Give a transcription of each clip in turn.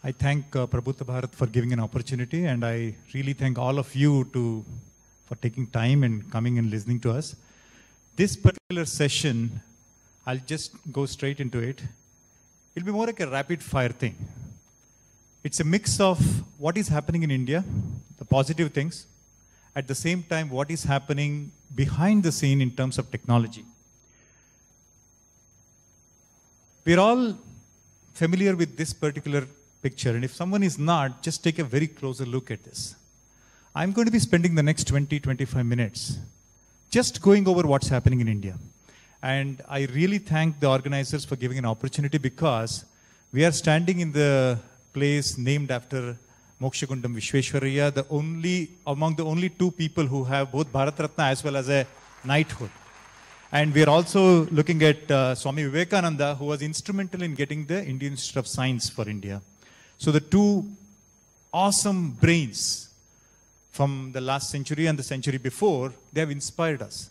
I thank Prabhuta Bharat for giving an opportunity, and I really thank all of you for taking time and coming and listening to us. This particular session, I'll just go straight into it. It'll be more like a rapid fire thing. It's a mix of what is happening in India, the positive things, at the same time what is happening behind the scene in terms of technology. We're all familiar with this particular picture, and if someone is not, just take a very closer look at this. I'm going to be spending the next 20-25 minutes just going over what's happening in India. And I really thank the organizers for giving an opportunity, because we are standing in the place named after Mokshagundam Vishweshwaraya, among the only two people who have both Bharat Ratna as well as a knighthood. And we are also looking at Swami Vivekananda, who was instrumental in getting the Indian Institute of Science for India. So the two awesome brains from the last century and the century before, they have inspired us.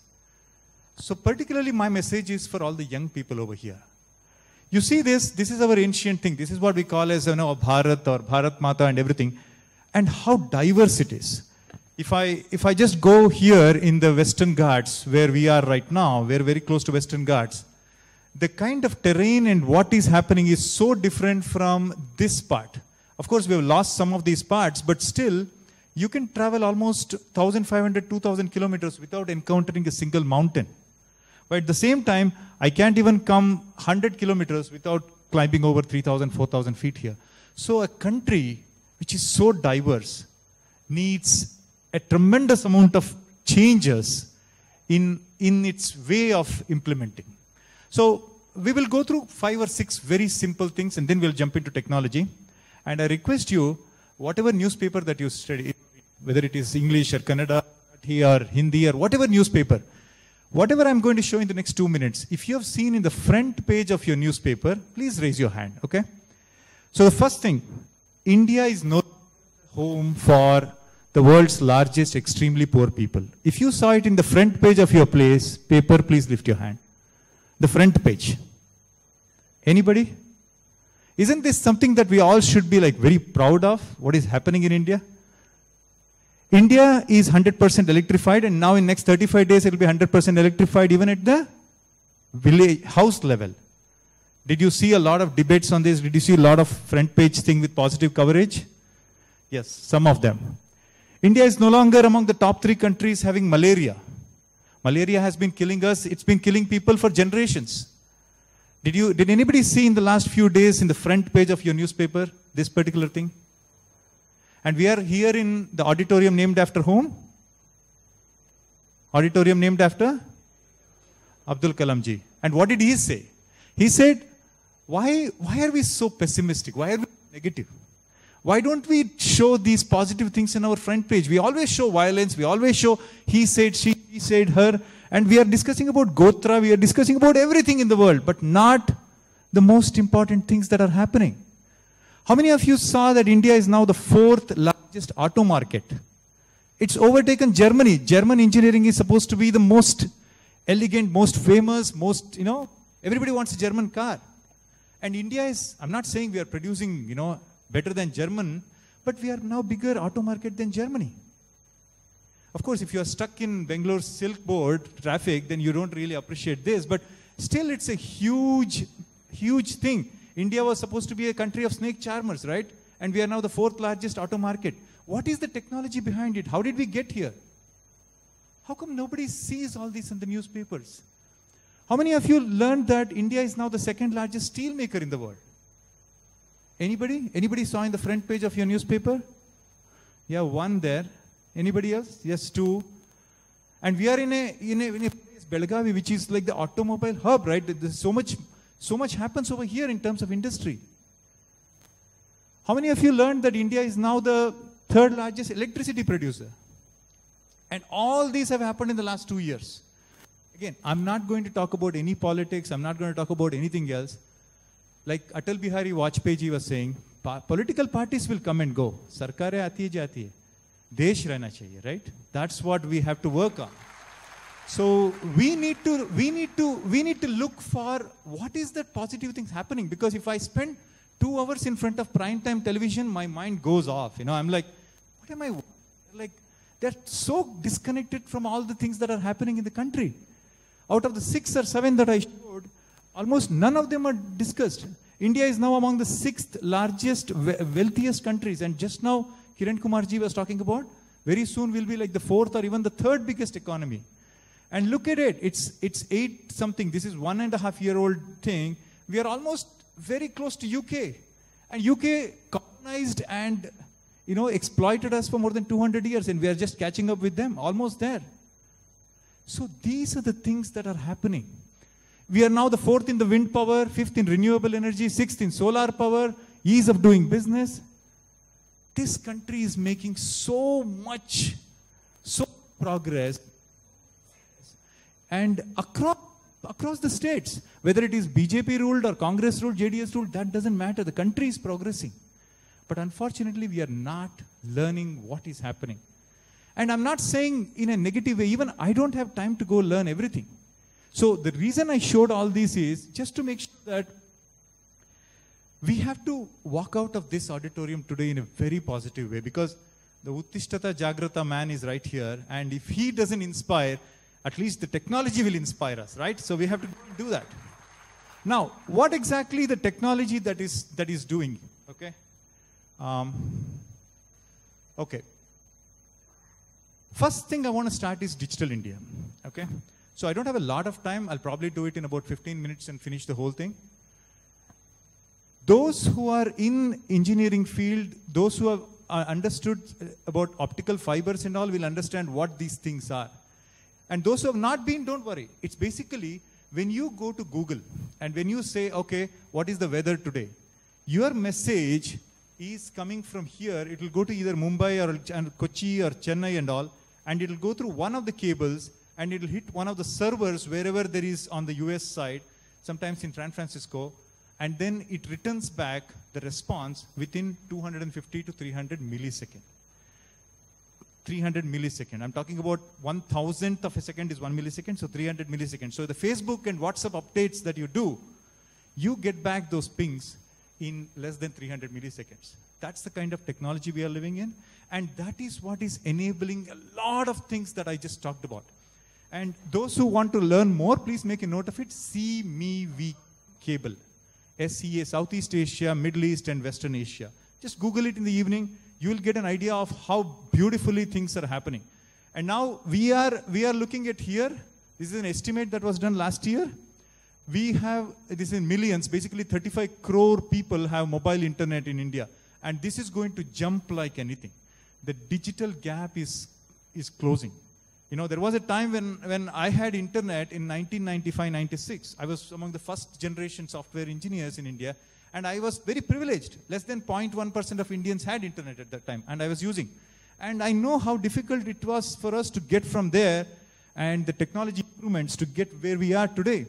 So particularly my message is for all the young people over here. You see this is our ancient thing. This is what we call as, Bharat or Bharat Mata and everything. And how diverse it is. If I just go here in the Western Ghats, where we are right now, we're very close to Western Ghats, the kind of terrain and what is happening is so different from this part. Of course, we have lost some of these parts, but still, you can travel almost 1,500, 2,000 kilometers without encountering a single mountain. But at the same time, I can't even come 100 kilometers without climbing over 3,000, 4,000 feet here. So a country which is so diverse needs a tremendous amount of changes in its way of implementing. So we will go through 5 or 6 very simple things, and then we'll jump into technology. And I request you, whatever newspaper that you study, whether it is English or Kannada or Hindi or whatever newspaper, whatever I'm going to show in the next 2 minutes, if you have seen in the front page of your newspaper, please raise your hand, okay? So the first thing, India is no home for the world's largest extremely poor people. If you saw it in the front page of your paper, please lift your hand. The front page. Anybody? Isn't this something that we all should be very proud of, what is happening in India? India is 100% electrified, and now in next 35 days it will be 100% electrified even at the village house level. Did you see a lot of debates on this? Did you see a lot of front page thing with positive coverage? Yes, some of them. India is no longer among the top 3 countries having malaria. Malaria has been killing us. It's been killing people for generations. Did anybody see in the last few days in the front page of your newspaper this particular thing? And we are here in the auditorium named after whom? Auditorium named after Abdul Kalam ji. And what did he say? He said, why are we so pessimistic? Why are we negative? Why don't we show these positive things in our front page? We always show violence. We always show he said, she said, her. And we are discussing about Gotra. We are discussing about everything in the world, but not the most important things that are happening. How many of you saw that India is now the 4th largest auto market? It's overtaken Germany. German engineering is supposed to be the most elegant, most famous, most, everybody wants a German car. And India is, I'm not saying we are producing, better than German, but we are now bigger auto market than Germany. Of course, if you are stuck in Bangalore's Silk Board traffic, then you don't really appreciate this, but still it's a huge, huge thing. India was supposed to be a country of snake charmers, right? And we are now the 4th largest auto market. What is the technology behind it? How did we get here? How come nobody sees all this in the newspapers? How many of you learned that India is now the 2nd largest steel maker in the world? Anybody? Anybody saw in the front page of your newspaper? Yeah, 1 there. Anybody else? Yes, 2. And we are in a place, Belagavi, which is like the automobile hub, right? There's so much happens over here in terms of industry. How many of you learned that India is now the 3rd largest electricity producer? And all these have happened in the last 2 years. Again, I'm not going to talk about any politics. I'm not going to talk about anything else. Like Atal Bihari Vajpayee ji was saying, political parties will come and go. Sarkare aati hai jati hai. Desh rehna chahiye, right? That's what we have to work on. So we need to look for what is that positive things happening. Because if I spend 2 hours in front of primetime television, my mind goes off. You know, I'm like, what am I, like, they're so disconnected from all the things that are happening in the country. Out of the 6 or 7 that I showed, almost none of them are discussed. India is now among the 6th largest, wealthiest countries. And just now, Kiran Kumarji was talking about, very soon we'll be like the 4th or even the 3rd biggest economy. And look at it, it's 8 something. This is 1.5-year-old thing. We are almost very close to UK. And UK colonized and, you know, exploited us for more than 200 years. And we are just catching up with them, almost there. So these are the things that are happening. We are now the 4th in the wind power, 5th in renewable energy, 6th in solar power, ease of doing business. This country is making so much progress. And across the states, whether it is BJP ruled or Congress ruled, JDS ruled, that doesn't matter. The country is progressing. But unfortunately, we are not learning what is happening. And I'm not saying in a negative way, even I don't have time to go learn everything. So the reason I showed all this is just to make sure that we have to walk out of this auditorium today in a very positive way, because the Uttishtata Jagrata man is right here, and if he doesn't inspire, at least the technology will inspire us, right? So we have to do that. Now, what exactly the technology that is doing? Okay. Okay. First thing I want to start is Digital India. Okay. So I don't have a lot of time. I'll probably do it in about 15 minutes and finish the whole thing. Those who are in engineering field, those who have understood about optical fibers and all will understand what these things are. And those who have not been, don't worry. It's basically when you go to Google and when you say, okay, what is the weather today? Your message is coming from here. It will go to either Mumbai or Kochi or Chennai and all, and it will go through one of the cables and it will hit one of the servers wherever there is on the US side, sometimes in San Francisco, and then it returns back the response within 250 to 300 milliseconds. 300 milliseconds. I'm talking about 1,000th of a second is 1 millisecond, so 300 milliseconds. So the Facebook and WhatsApp updates that you do, you get back those pings in less than 300 milliseconds. That's the kind of technology we are living in, and that is what is enabling a lot of things that I just talked about. And those who want to learn more, please make a note of it. CMEV cable. SEA, Southeast Asia, Middle East, and Western Asia. Just Google it in the evening. You will get an idea of how beautifully things are happening. And now we are looking at here. This is an estimate that was done last year. We have, this is in millions, basically 35 crore people have mobile internet in India. And this is going to jump like anything. The digital gap is closing. You know, there was a time when I had internet in 1995-96. I was among the first generation software engineers in India. And I was very privileged. Less than 0.1% of Indians had internet at that time, and I was using. And I know how difficult it was for us to get from there and the technology improvements to get where we are today.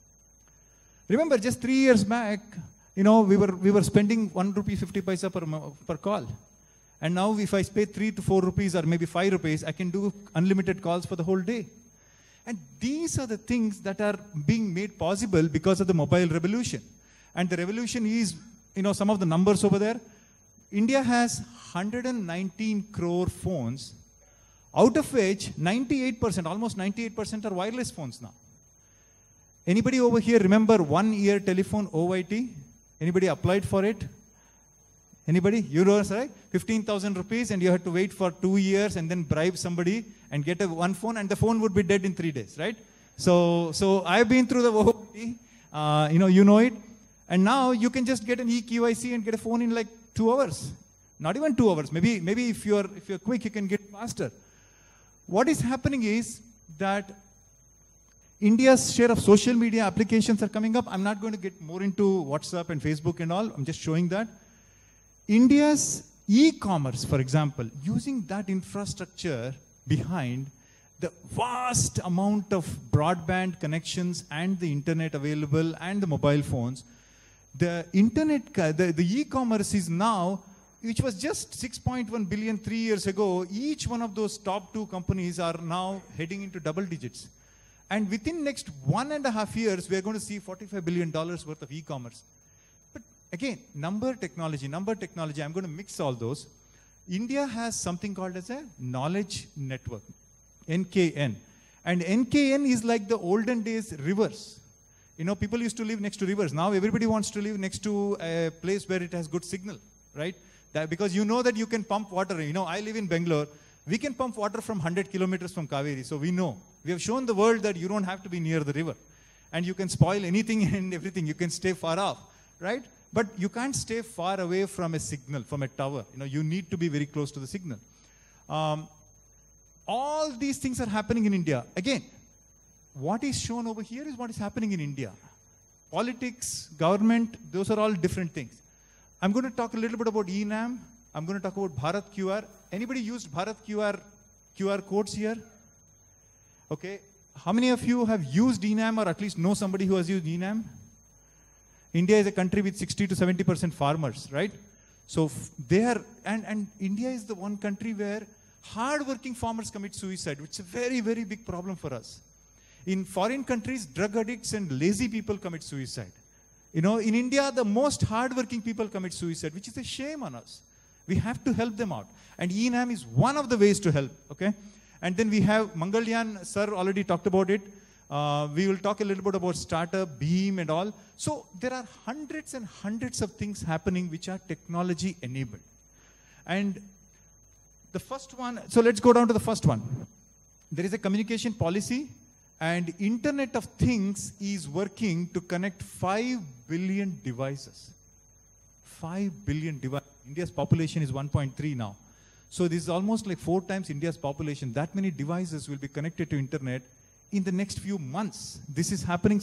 Remember, just 3 years back, you know, we were spending 1 rupee 50 paisa per call. And now if I pay 3 to 4 rupees or maybe 5 rupees, I can do unlimited calls for the whole day. And these are the things that are being made possible because of the mobile revolution. And the revolution is, you know, some of the numbers over there. India has 119 crore phones, out of which 98%, almost 98% are wireless phones now. Anybody over here remember 1 year telephone OIT? Anybody applied for it? Anybody? You know, right? 15,000 rupees and you have to wait for 2 years and then bribe somebody and get one phone, and the phone would be dead in 3 days, right? So I've been through the OIT, you know it. And now you can just get an eKYC and get a phone in like 2 hours. Not even 2 hours. Maybe if you're quick, you can get faster. What is happening is that India's share of social media applications are coming up. I'm not going to get more into WhatsApp and Facebook and all. I'm just showing that. India's e-commerce, for example, using that infrastructure behind the vast amount of broadband connections and the internet available and the mobile phones, the internet, the e-commerce is now, which was just 6.1 billion 3 years ago, each one of those top 2 companies are now heading into double digits. And within next 1.5 years, we are going to see $45 billion worth of e-commerce. But again, number technology, I'm going to mix all those. India has something called as a knowledge network, NKN. And NKN is like the olden days rivers. You know, people used to live next to rivers. Now everybody wants to live next to a place where it has good signal, right? Because you know that you can pump water. You know, I live in Bangalore. We can pump water from 100 kilometers from Kaveri. So we know. We have shown the world that you don't have to be near the river. And you can spoil anything and everything. You can stay far off, right? But you can't stay far away from a signal, from a tower. You know, you need to be very close to the signal. All these things are happening in India. Again, what is shown over here is what is happening in India. Politics, government, those are all different things. I'm going to talk a little bit about eNAM. I'm going to talk about Bharat QR. Anybody used Bharat QR codes here? Okay. How many of you have used eNAM or at least know somebody who has used eNAM? India is a country with 60 to 70% farmers, right? So they are, and India is the one country where hard-working farmers commit suicide, which is a very, very big problem for us. In foreign countries, drug addicts and lazy people commit suicide. You know, in India, the most hard-working people commit suicide, which is a shame on us. We have to help them out. And eNAM is one of the ways to help, okay? And then we have Mangalyan, sir already talked about it. We will talk a little bit about startup, Beam and all. So there are hundreds and hundreds of things happening which are technology enabled. And the first one, so let's go down to the first one. There is a communication policy and Internet of Things is working to connect 5 billion devices. 5 billion devices. India's population is 1.3 now. So this is almost like 4 times India's population. That many devices will be connected to internet in the next few months. This is happening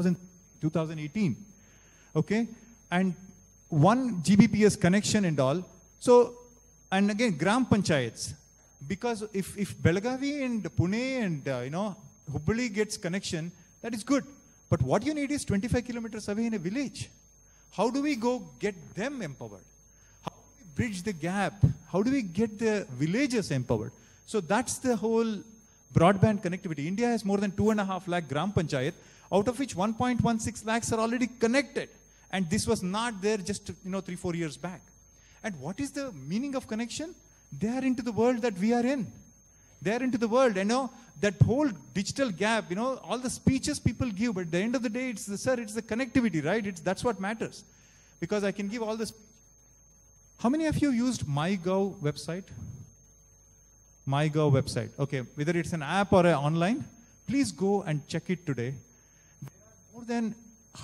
2018. Okay? And 1 Gbps connection and all. So, and again, Gram Panchayats. Because if Belagavi and Pune and, Hubballi gets connection, that is good. But what you need is 25 kilometers away in a village. How do we go get them empowered? How do we bridge the gap? How do we get the villagers empowered? So that's the whole broadband connectivity. India has more than 2.5 lakh Gram Panchayat, out of which 1.16 lakhs are already connected. And this was not there just 3-4 years back. And what is the meaning of connection? They are into the world that we are in. They are into the world. That whole digital gap, all the speeches people give, but at the end of the day, it's the connectivity, right? That's what matters. Because I can give all this. How many of you used MyGov website? MyGov website. Okay, whether it's an app or online, please go and check it today. There are more than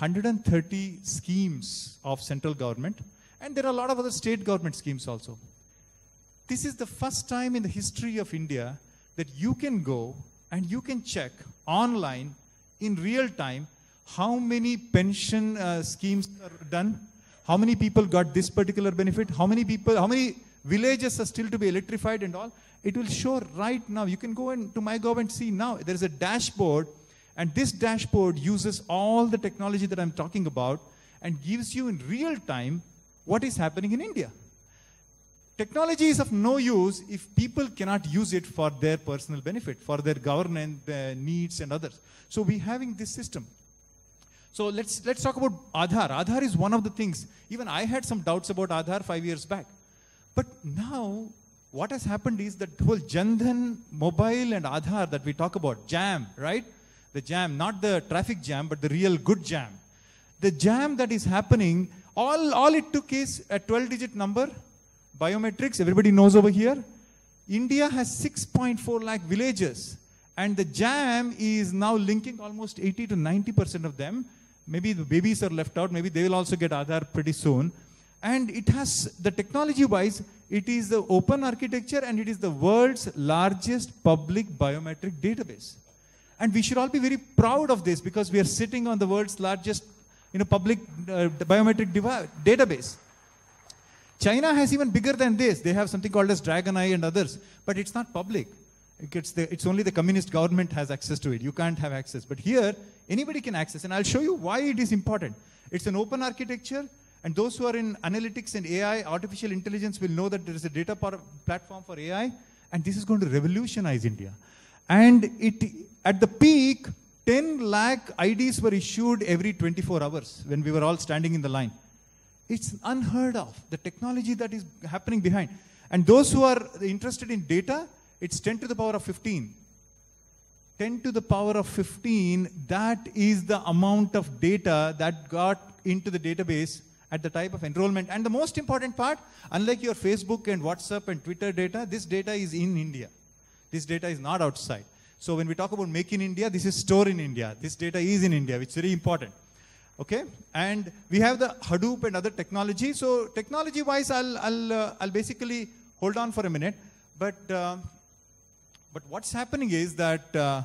130 schemes of central government, and there are a lot of other state government schemes also. This is the first time in the history of India that you can go and you can check online in real time how many pension schemes are done, how many people got this particular benefit, how many villages are still to be electrified and all. It will show right now. You can go into MyGov and see now. There is a dashboard, and this dashboard uses all the technology that I'm talking about and gives you in real time what is happening in India. Technology is of no use if people cannot use it for their personal benefit, for their governance, their needs and others. So we're having this system. So let's talk about Aadhaar. Aadhaar is one of the things. Even I had some doubts about Aadhaar 5 years back. But now what has happened is that whole Jan Dhan mobile and Aadhaar that we talk about, jam, right? The jam, not the traffic jam, but the real good jam. The jam that is happening, all it took is a 12-digit number. Biometrics, everybody knows over here. India has 6.4 lakh villages. And the jam is now linking almost 80 to 90% of them. Maybe the babies are left out. Maybe they will also get Aadhaar pretty soon. And it has, the technology-wise, it is the open architecture and it is the world's largest public biometric database. And we should all be very proud of this because we are sitting on the world's largest public biometric database. China has even bigger than this. They have something called as Dragon Eye and others, but it's not public. It's only the communist government has access to it. You can't have access. But here, anybody can access, and I'll show you why it is important. It's an open architecture, and those who are in analytics and AI, artificial intelligence, will know that there is a data platform for AI, and this is going to revolutionize India. And at the peak, 10 lakh IDs were issued every 24 hours when we were all standing in the line. It's unheard of, the technology that is happening behind. And those who are interested in data, it's 10 to the power of 15. 10 to the power of 15, that is the amount of data that got into the database at the type of enrollment. And the most important part, unlike your Facebook and WhatsApp and Twitter data, this data is in India. This data is not outside. So when we talk about Make in India, this is store in India. This data is in India, which is very important. Okay? And we have the Hadoop and other technology. So technology-wise, I'll basically hold on for a minute. But what's happening is that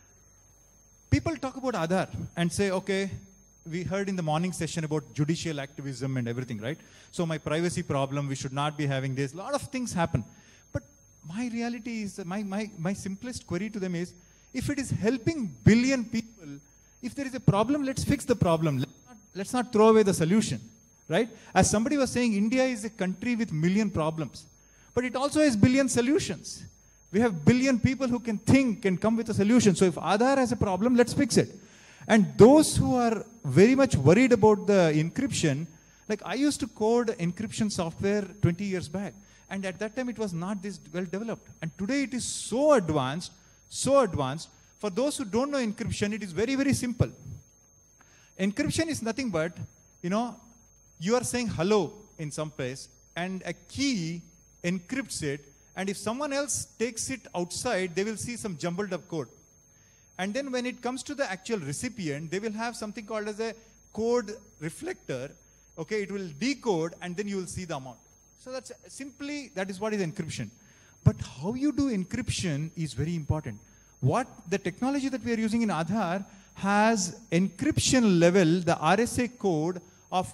people talk about Aadhaar and say, okay, we heard in the morning session about judicial activism and everything, right? So my privacy problem, we should not be having this. A lot of things happen. But my reality is, my simplest query to them is, if it is helping billion people, if there is a problem, let's fix the problem. Let's not throw away the solution, right? As somebody was saying, India is a country with million problems, but it also has billion solutions. We have billion people who can think and come with a solution. So if Aadhaar has a problem, let's fix it. And those who are very much worried about the encryption, like I used to code encryption software 20 years back. And at that time, it was not this well developed. And today, it is so advanced, so advanced. For those who don't know encryption, it is very, very simple. Encryption is nothing but, you are saying hello in some place, and a key encrypts it. And if someone else takes it outside, they will see some jumbled up code. And then when it comes to the actual recipient, they will have something called as a code reflector. Okay, it will decode, and then you will see the amount. So that is what is encryption. But how you do encryption is very important. What the technology that we are using in Aadhaar has encryption level, the RSA code of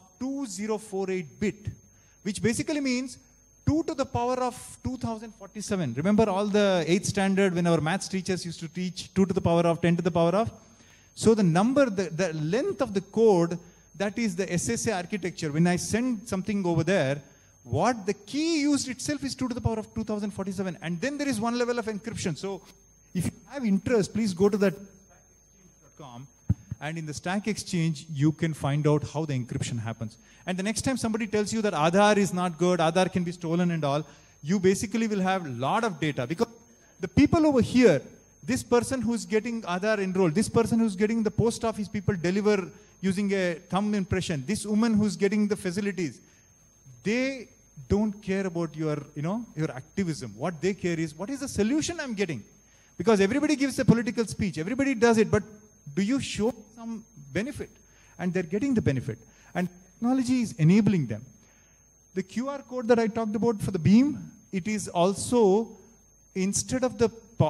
2048 bit, which basically means 2 to the power of 2047. Remember all the 8th standard when our maths teachers used to teach 2 to the power of 10 to the power of? So the number, the length of the code, that is the SSA architecture. When I send something over there, what the key used itself is 2 to the power of 2047. And then there is one level of encryption. So if you have interest, please go to that stackexchange.com. And in the Stack Exchange, you can find out how the encryption happens. And the next time somebody tells you that Aadhaar is not good, Aadhaar can be stolen and all, you basically will have a lot of data. Because the people over here, this person who's getting Aadhaar enrolled, this person who's getting the post office people deliver using a thumb impression, this woman who's getting the facilities, they don't care about your activism. What they care is, what is the solution I'm getting? Because everybody gives a political speech, everybody does it, but do you show some benefit? And they're getting the benefit. And technology is enabling them. The QR code that I talked about for the beam, it is also, instead of the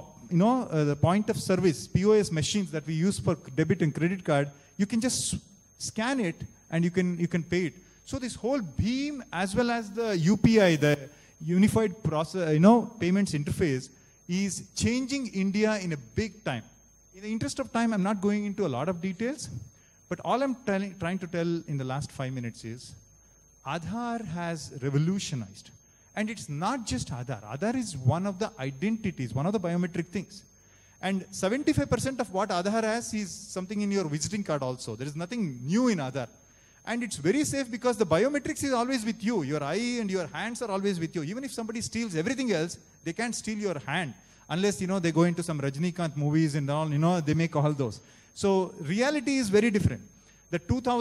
point of service, POS machines that we use for debit and credit card, you can just scan it and you can pay it. So this whole beam, as well as the UPI, the Unified Process, Payments Interface, is changing India in a big time. In the interest of time, I'm not going into a lot of details, but all I'm trying to tell in the last 5 minutes is, Aadhaar has revolutionized. And it's not just Aadhaar. Aadhaar is one of the identities, one of the biometric things. And 75% of what Aadhaar has is something in your visiting card also. There is nothing new in Aadhaar. And it's very safe because the biometrics is always with you. Your eye and your hands are always with you. Even if somebody steals everything else, they can't steal your hand. Unless, they go into some Rajnikant movies and all, they make all those. So reality is very different. The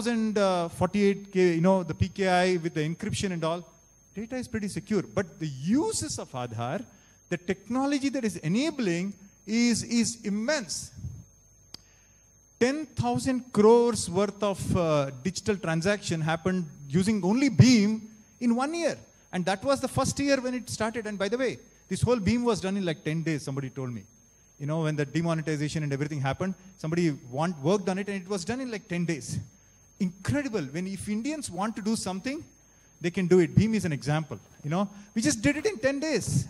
2048, the PKI with the encryption and all, data is pretty secure. But the uses of Aadhaar, the technology that is enabling is immense. 10,000 crores worth of digital transaction happened using only Beam in 1 year. And that was the first year when it started. And by the way, this whole Beam was done in like 10 days, somebody told me. When the demonetization and everything happened, somebody worked on it and it was done in like 10 days. Incredible. If Indians want to do something, they can do it. Beam is an example. We just did it in 10 days.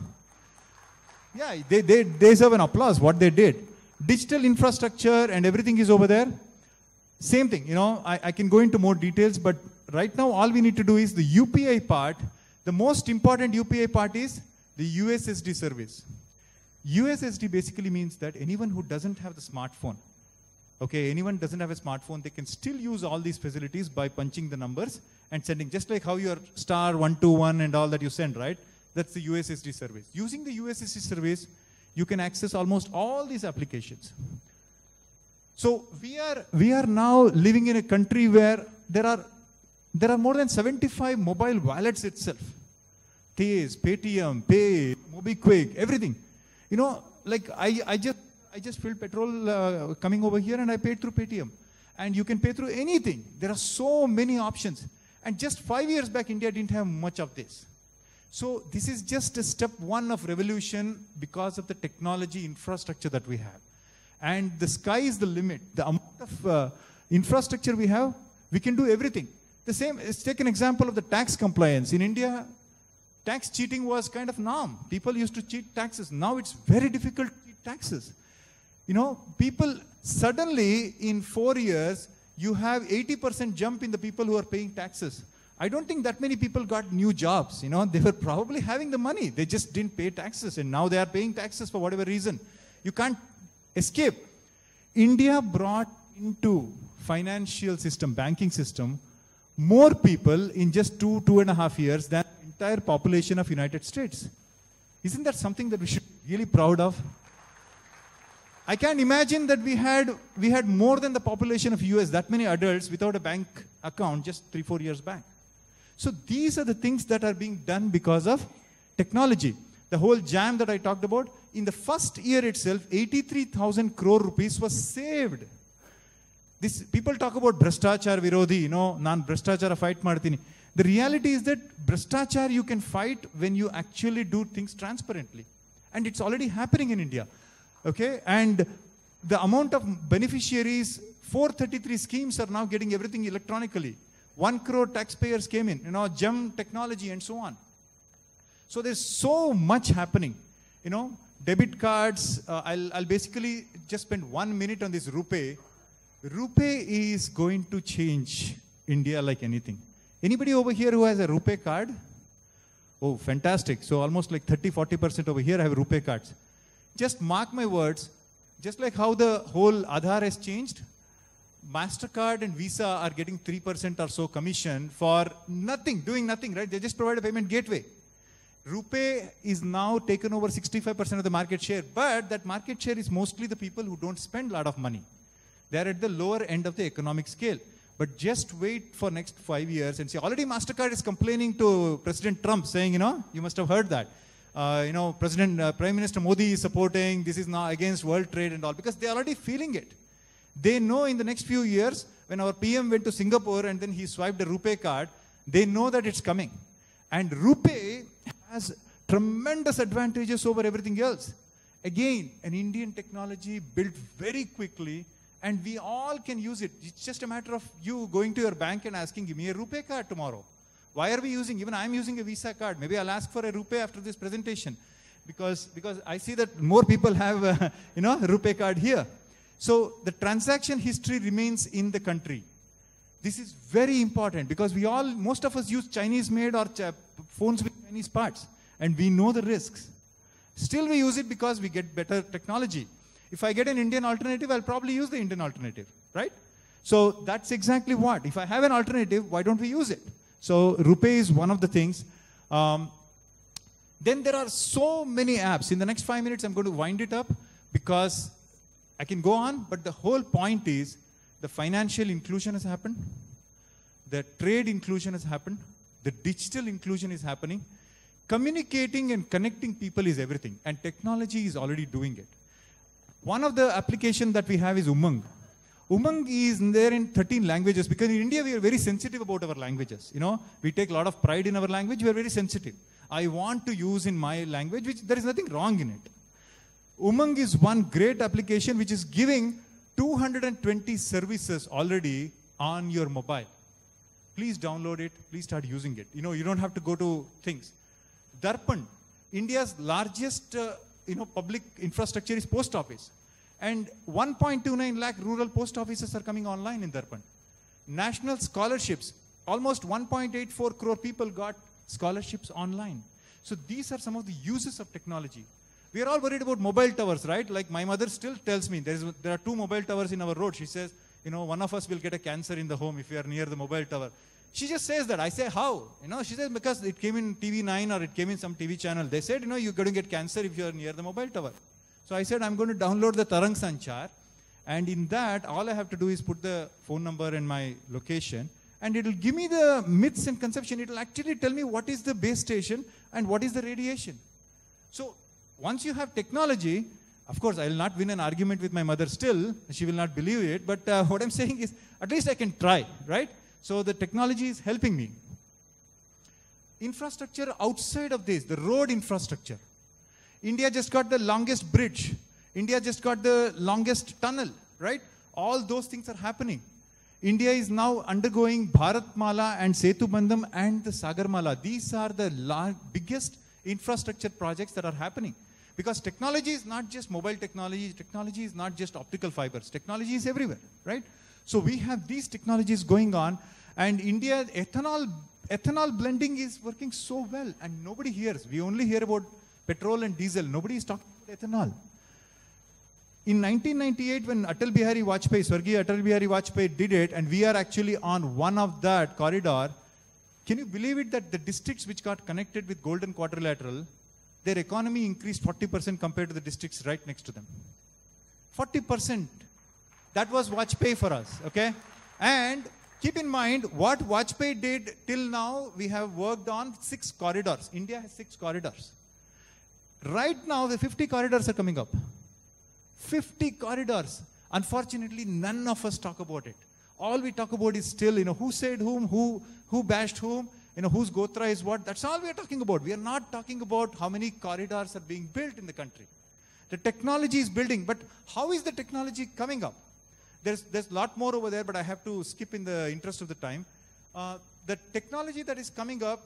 Yeah, they deserve an applause, what they did. Digital infrastructure and everything is over there. Same thing, I can go into more details, but right now all we need to do is the UPI part. The most important UPI part is the USSD service. USSD basically means that anyone who doesn't have the smartphone, anyone doesn't have a smartphone, they can still use all these facilities by punching the numbers and sending, just like how your *121 and all that you send, right? That's the USSD service. Using the USSD service, you can access almost all these applications. So we are now living in a country where there are more than 75 mobile wallets itself. Tez, Paytm, Pay, MobiKwik, everything. You know, like I just filled petrol coming over here and I paid through Paytm. And you can pay through anything. There are so many options. And just 5 years back, India didn't have much of this. So this is just a step one of revolution because of the technology infrastructure that we have. And the sky is the limit. The amount of infrastructure we have, we can do everything. The same, let's take an example of the tax compliance. In India, tax cheating was kind of norm. People used to cheat taxes. Now it's very difficult to cheat taxes. You know, people, suddenly in 4 years, you have 80% jump in the people who are paying taxes. I don't think that many people got new jobs. You know, they were probably having the money. They just didn't pay taxes. And now they are paying taxes for whatever reason. You can't escape. India brought into financial system, banking system, more people in just 2.5 years than the entire population of United States. Isn't that something that we should be really proud of? I can't imagine that we had more than the population of US, that many adults without a bank account just 3-4 years back. So these are the things that are being done because of technology. The whole jam that I talked about, in the first year itself, 83,000 crore rupees was saved. This, people talk about Bhrashtachar Virodhi, you know, Nan Bhrashtachara fight martini. The reality is that Bhrashtachar you can fight when you actually do things transparently. And it's already happening in India. Okay, and the amount of beneficiaries, 433 schemes are now getting everything electronically. 1 crore taxpayers came in, you know, GEM technology and so on. So there's so much happening. You know, debit cards, I'll basically just spend 1 minute on this RuPay. RuPay is going to change India like anything. Anybody over here who has a RuPay card? Oh, fantastic. So almost like 30-40% over here have RuPay cards. Just mark my words, just like how the whole Aadhaar has changed, MasterCard and Visa are getting 3% or so commission for nothing, doing nothing, right? They just provide a payment gateway. RuPay is now taken over 65% of the market share, but that market share is mostly the people who don't spend a lot of money. They are at the lower end of the economic scale. But just wait for next 5 years and see. Already MasterCard is complaining to President Trump, saying, you know, you must have heard that. You know, Prime Minister Modi is supporting, this is now against world trade and all, because they're already feeling it. They know in the next few years, when our PM went to Singapore and then he swiped a RuPay card, they know that it's coming. And RuPay has tremendous advantages over everything else. Again, an Indian technology built very quickly, and we all can use it. It's just a matter of you going to your bank and asking, give me a RuPay card tomorrow. Why are we using, even I'm using a Visa card. Maybe I'll ask for a RuPay after this presentation. Because I see that more people have a, you know, RuPay card here. So the transaction history remains in the country. This is very important because most of us use Chinese made or phones with Chinese parts. And we know the risks. Still we use it because we get better technology. If I get an Indian alternative, I'll probably use the Indian alternative, right? So that's exactly what. If I have an alternative, why don't we use it? So RuPay is one of the things. Then there are so many apps. In the next 5 minutes, I'm going to wind it up because I can go on, but the whole point is the financial inclusion has happened. The trade inclusion has happened. The digital inclusion is happening. Communicating and connecting people is everything. And technology is already doing it. One of the applications that we have is Umang. Umang is there in 13 languages because in India we are very sensitive about our languages. You know, we take a lot of pride in our language. We are very sensitive. I want to use in my language, which there is nothing wrong in it. Umang is one great application which is giving 220 services already on your mobile. Please download it. Please start using it. You know, you don't have to go to things. Darpan, India's largest public infrastructure is post office. And 1.29 lakh rural post offices are coming online in Darpan. National scholarships, almost 1.84 crore people got scholarships online. So these are some of the uses of technology. We are all worried about mobile towers, right? Like my mother still tells me there are 2 mobile towers in our road. She says, you know, one of us will get a cancer in the home if we are near the mobile tower. She just says that. I say, how? She says, because it came in TV9 or it came in some TV channel. They said, you're going to get cancer if you're near the mobile tower. So I said, I'm going to download the Tarang Sanchar. And in that, all I have to do is put the phone number and my location. And it will give me the myths and conception. It will actually tell me what is the base station and what is the radiation. So once you have technology, of course, I will not win an argument with my mother still. She will not believe it. But what I'm saying is, at least I can try, right? So the technology is helping me. Infrastructure outside of this, the road infrastructure. India just got the longest bridge. India just got the longest tunnel, right? All those things are happening. India is now undergoing Bharatmala and Setubandham and the Sagarmala. These are the biggest infrastructure projects that are happening. Because technology is not just mobile technology. Technology is not just optical fibers. Technology is everywhere, right? So we have these technologies going on. And India, ethanol blending is working so well. And nobody hears. We only hear about petrol and diesel. Nobody is talking about ethanol. In 1998, when Atal Bihari Vajpayee, Swarghiya Atal Bihari Vajpayee did it, and we are actually on one of that corridor, can you believe it that the districts which got connected with Golden Quadrilateral, their economy increased 40% compared to the districts right next to them. 40%. That was Vajpayee for us, okay? And keep in mind, what Vajpayee did till now, we have worked on 6 corridors. India has 6 corridors. Right now, the 50 corridors are coming up. 50 corridors. Unfortunately, none of us talk about it. All we talk about is still, who said whom, who bashed whom, whose Gotra is what. That's all we are talking about. We are not talking about how many corridors are being built in the country. The technology is building, but how is the technology coming up? There's a lot more over there, but I have to skip in the interest of the time. The technology that is coming up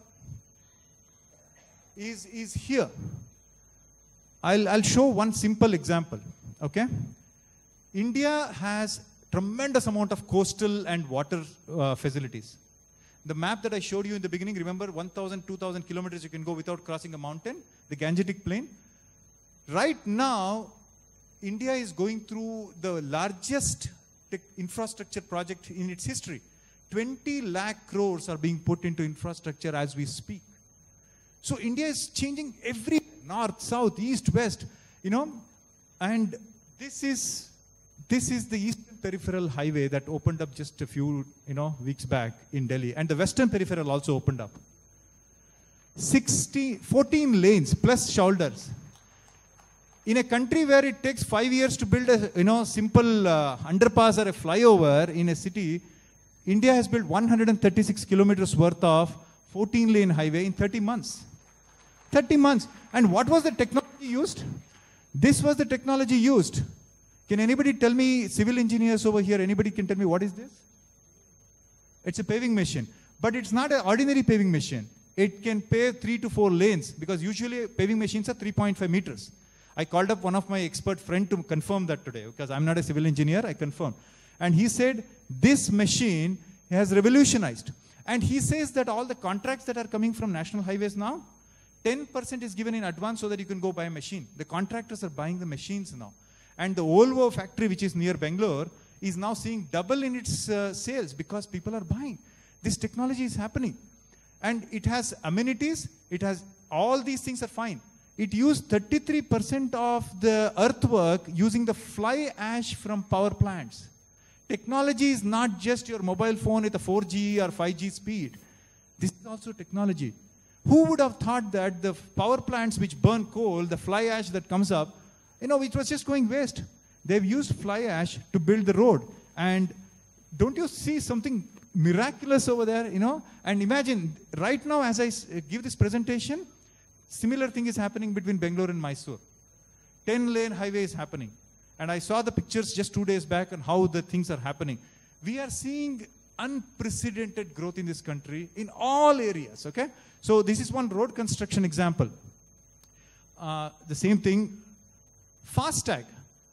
is here. I'll show one simple example. Okay? India has tremendous amount of coastal and water facilities. The map that I showed you in the beginning, remember 1,000, 2,000 kilometers you can go without crossing a mountain, the Gangetic Plain. Right now, India is going through the largest infrastructure project in its history. 20 lakh crores are being put into infrastructure as we speak. So India is changing every north, south, east, west, and this is the Eastern Peripheral Highway that opened up just a few, weeks back in Delhi. And the Western Peripheral also opened up. 14 lanes plus shoulders. In a country where it takes 5 years to build a, simple underpass or a flyover in a city, India has built 136 kilometers worth of 14-lane highway in 30 months. 30 months. And what was the technology used? This was the technology used. Can anybody tell me, civil engineers over here, anybody can tell me what is this? It's a paving machine. But it's not an ordinary paving machine. It can pave 3 to 4 lanes because usually paving machines are 3.5 meters. I called up one of my expert friend to confirm that today because I'm not a civil engineer, I confirmed. And he said, this machine has revolutionized. And he says that all the contracts that are coming from national highways now, 10% is given in advance so that you can go buy a machine. The contractors are buying the machines now. And the Volvo factory, which is near Bangalore, is now seeing double in its sales because people are buying. This technology is happening. And it has amenities. It has all these things are fine. It used 33% of the earthwork using the fly ash from power plants. Technology is not just your mobile phone with a 4G or 5G speed. This is also technology. Who would have thought that the power plants which burn coal, the fly ash that comes up, it was just going waste. They've used fly ash to build the road. And don't you see something miraculous over there, And imagine, right now as I give this presentation, similar thing is happening between Bangalore and Mysore. 10-lane highway is happening. And I saw the pictures just 2 days back on how the things are happening. We are seeing unprecedented growth in this country in all areas, okay? So this is one road construction example. The same thing, FASTag.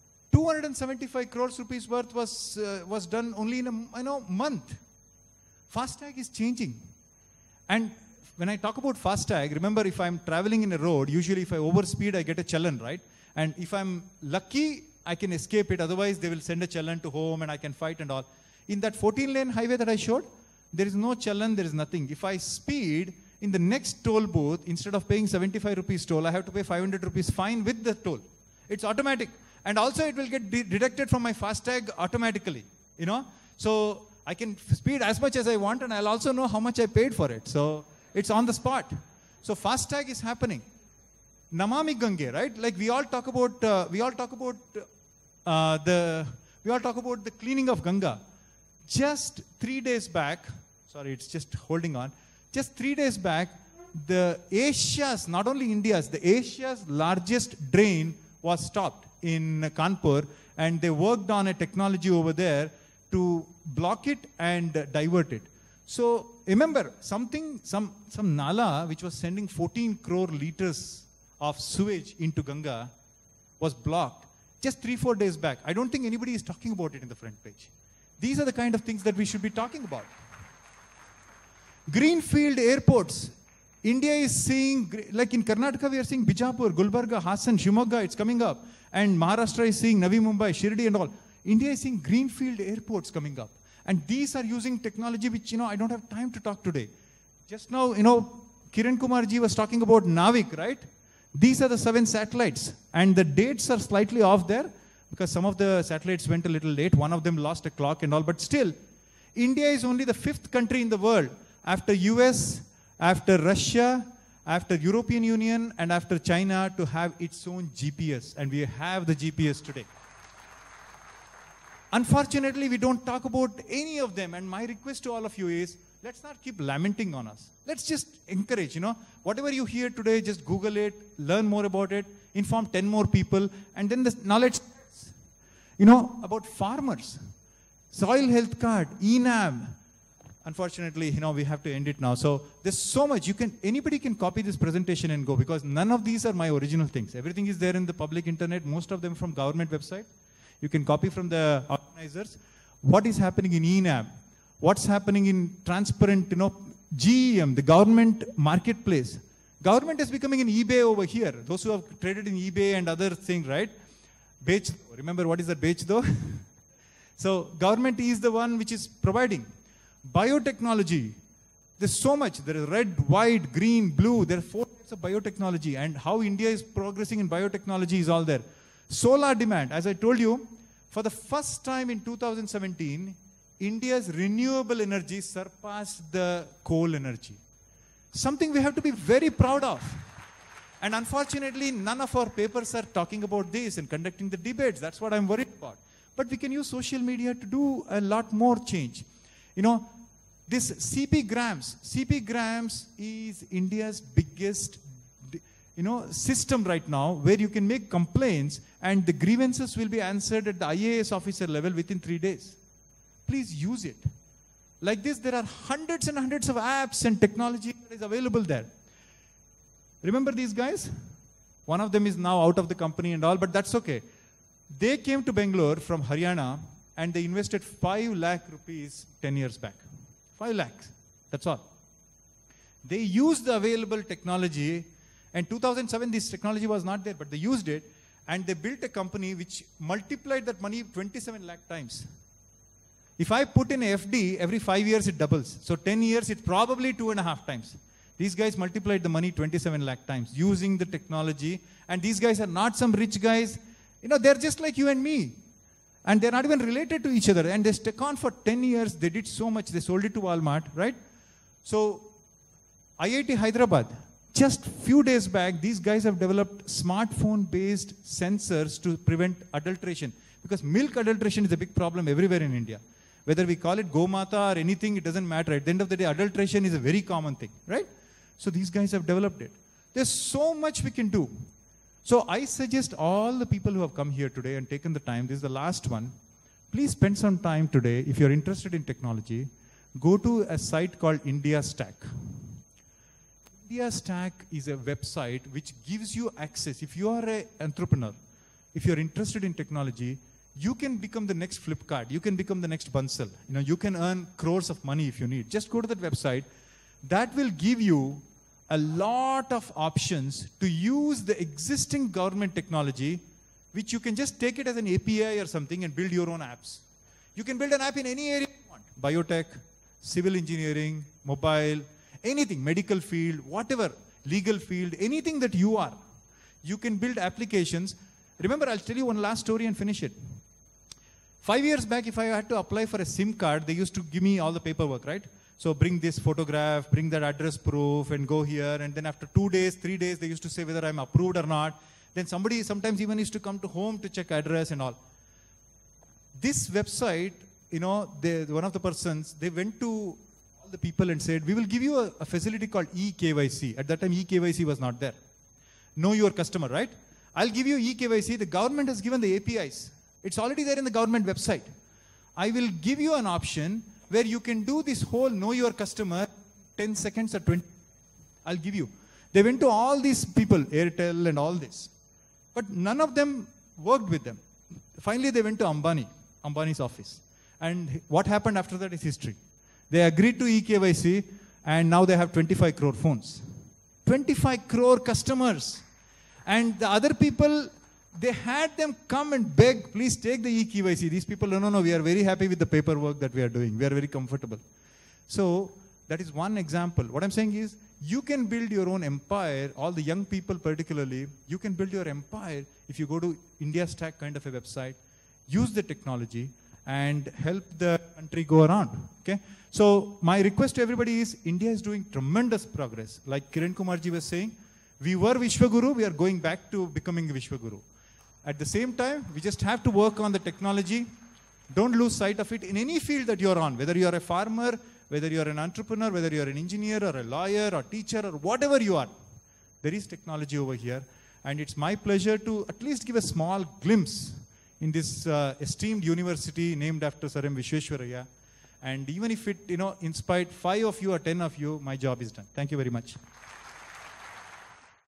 275 crores rupees worth was done only in a month. FASTag is changing. And when I talk about FASTag, remember if I'm traveling in a road, usually if I overspeed, I get a challan, right? And if I'm lucky, I can escape it. Otherwise, they will send a challan to home and I can fight and all. In that 14-lane highway that I showed, There is no challan, there is nothing. If I speed, in the next toll booth, instead of paying 75 rupees toll, I have to pay 500 rupees fine with the toll. It's automatic. And also it will get deducted from my FASTag automatically, you know. So I can speed as much as I want, and I'll also know how much I paid for it. So it's on the spot. So FASTag is happening. Namami Gange, right? Like we all talk about the cleaning of Ganga. Just 3 days back, sorry, it's just holding on. Just 3 days back, the Asia's, not only India's, the Asia's largest drain was stopped in Kanpur, and they worked on a technology over there to block it and divert it. So remember, some nala which was sending 14 crore liters of sewage into Ganga was blocked just 3-4 days back. I don't think anybody is talking about it in the front page. These are the kind of things that we should be talking about. Greenfield airports. India is seeing, like in Karnataka, we are seeing Bijapur, Gulbarga, Hassan, Shimoga, it's coming up. And Maharashtra is seeing Navi Mumbai, Shirdi and all. India is seeing greenfield airports coming up. And these are using technology which, I don't have time to talk today. Just now, Kiran Kumar ji was talking about Navik, right? These are the 7 satellites. And the dates are slightly off there because some of the satellites went a little late. One of them lost a clock and all. But still, India is only the 5th country in the world after US, after Russia, after European Union, and after China to have its own GPS. And we have the GPS today. Unfortunately, we don't talk about any of them. And my request to all of you is, let's not keep lamenting on us. Let's just encourage, whatever you hear today, just Google it, learn more about it, inform 10 more people, and then the knowledge, about farmers, soil health card, ENAM. Unfortunately, we have to end it now. So there's so much. Anybody can copy this presentation and go, because none of these are my original things. Everything is there in the public internet, most of them from government website. You can copy from the organizers. What is happening in ENAM? What's happening in transparent, GEM, the government marketplace. Government is becoming an eBay over here. Those who have traded in eBay and other things, right? Bech, remember what is that Bech though? So government is the one which is providing. Biotechnology. There's so much. There is red, white, green, blue. There are 4 types of biotechnology, and how India is progressing in biotechnology is all there. Solar demand. As I told you, for the first time in 2017, India's renewable energy surpassed the coal energy. Something we have to be very proud of. And unfortunately, none of our papers are talking about this and conducting the debates. That's what I'm worried about. But we can use social media to do a lot more change. This CP Grams is India's biggest, system right now where you can make complaints and the grievances will be answered at the IAS officer level within 3 days. Please use it. Like this, there are hundreds and hundreds of apps and technology that is available there. Remember these guys? One of them is now out of the company and all, but that's okay. They came to Bangalore from Haryana and they invested 5 lakh rupees 10 years back. 5 lakhs. That's all. They used the available technology, and 2007 this technology was not there, but they used it, and they built a company which multiplied that money 27 lakh times. If I put in FD, every 5 years it doubles. So 10 years, it's probably 2.5 times. These guys multiplied the money 27 lakh times using the technology. And these guys are not some rich guys. They're just like you and me. And they're not even related to each other. And they stuck on for 10 years. They did so much. They sold it to Walmart, right? So IIT Hyderabad, just few days back, these guys have developed smartphone-based sensors to prevent adulteration. Because milk adulteration is a big problem everywhere in India. Whether we call it Gomata or anything, it doesn't matter. At the end of the day, adulteration is a very common thing, right? So these guys have developed it. There's so much we can do. So I suggest all the people who have come here today and taken the time, this is the last one, please spend some time today, if you're interested in technology, go to a site called India Stack. India Stack is a website which gives you access. If you are an entrepreneur, if you're interested in technology, you can become the next Flipkart. You can become the next Bansal. You can earn crores of money if you need. Just go to that website. That will give you a lot of options to use the existing government technology, which you can just take it as an API or something and build your own apps. You can build an app in any area you want. Biotech, civil engineering, mobile, anything, medical field, whatever, legal field, anything that you are. You can build applications. Remember, I'll tell you one last story and finish it. 5 years back, if I had to apply for a SIM card, they used to give me all the paperwork, right? So bring this photograph, bring that address proof, and go here. And then after 2 days, 3 days, they used to say whether I'm approved or not. Then somebody sometimes even used to come to home to check address and all. This website, you know, one of the persons, they went to all the people and said, we will give you a facility called eKYC. At that time, eKYC was not there. Know your customer, right? I'll give you eKYC. The government has given the APIs. It's already there in the government website. I will give you an option where you can do this whole know your customer 10 seconds or 20. I'll give you. They went to all these people, Airtel and all this. But none of them worked with them. Finally, they went to Ambani's office. And what happened after that is history. They agreed to eKYC, and now they have 25 crore phones. 25 crore customers. And the other people, they had them come and beg, please take the eKYC. These people, no, we are very happy with the paperwork that we are doing. We are very comfortable. So that is one example. What I'm saying is, you can build your own empire, all the young people particularly, you can build your empire if you go to India Stack kind of a website, use the technology, and help the country go around. Okay? So my request to everybody is, India is doing tremendous progress. Like Kiran Kumarji was saying, we were Vishwaguru, we are going back to becoming Vishwaguru. At the same time, we just have to work on the technology. Don't lose sight of it in any field that you're on, whether you're a farmer, whether you're an entrepreneur, whether you're an engineer or a lawyer or teacher or whatever you are. There is technology over here. And it's my pleasure to at least give a small glimpse in this esteemed university named after Sir M. Vishweshwaraya. And even if it, inspired 5 of you or 10 of you, my job is done. Thank you very much.